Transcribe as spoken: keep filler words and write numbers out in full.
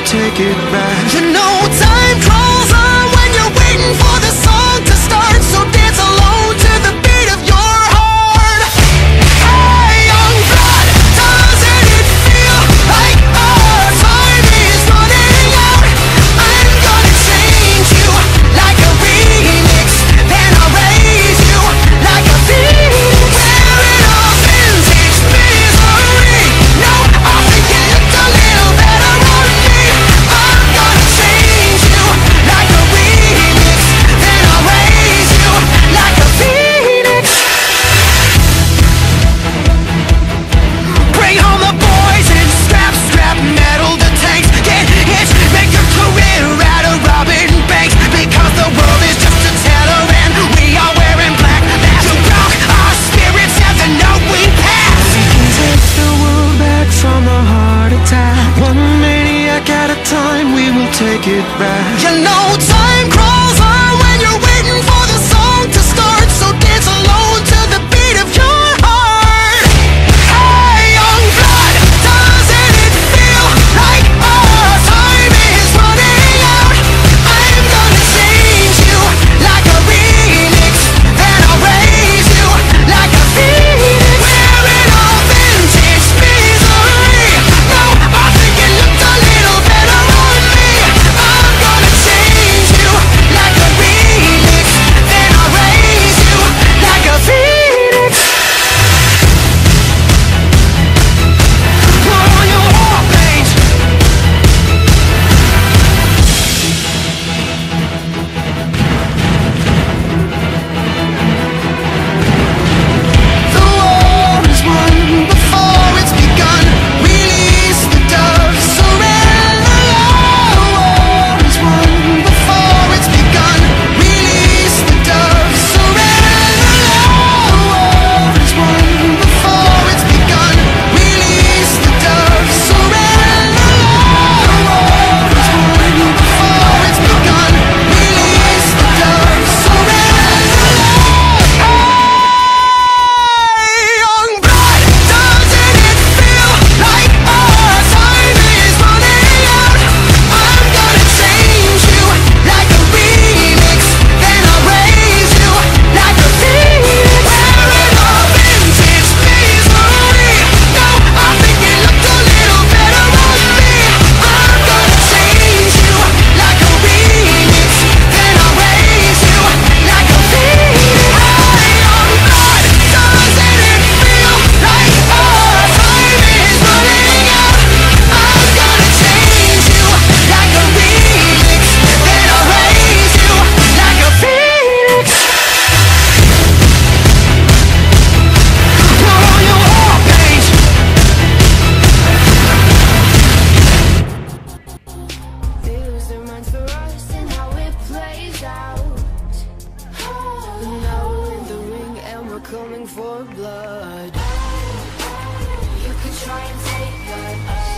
take it back. You know time crawls on when you're waiting for the song to start, so dance alone to the beat of your heart. Hey, young blood, doesn't it feel like our time is running out? I'm gonna change you like a remix, then I'll raise you like a phoenix. Wearing a vintage misery. No, I think you looked a little better on me. I'm gonna change you like a remix, then I'll raise you like a phoenix. Bring home the boys and strap, strap metal the tanks. Get hitched, make your career out of robbing banks, because the world is just a teller and we are wearing black. That's who broke our spirits and the note we passed. We can take the world back from a heart attack. One maniac at a time, we will take it back. You know time crawls on when you're waiting for the song to start, so dance alone to the beat of your heart. Hey, young blood, doesn't it feel like our time is running out? I'm gonna change you like a remix, then I'll raise you like a phoenix. Wearing a vintage misery. No, I think it looked a little better on me. I'm gonna change you like a remix, then I'll raise you like a phoenix. Put on your war paint. The war is won before it's begun. Release the dove, surrender. The war is won before it's begun. Release the dove, surrender. The war is won before it's begun. Release the dove, surrender. The war is won before it's begun. Release the dove, surrender. Hey, young blood, doesn't it feel like our time is running out? I'm gonna change you like a remix, then I'll raise you like a phoenix. Wearing a vintage misery. No, I think it looked a little better on me. I'm gonna change you like a remix, then I'll raise you like a phoenix. Hey, young blood, doesn't it feel like our time is running out? I'm gonna change you like a remix, then I'll raise you like a phoenix. Put on your war paint. They lose their minds for us and how it plays out. But now we're in the ring and we're coming for blood. You could try and take that.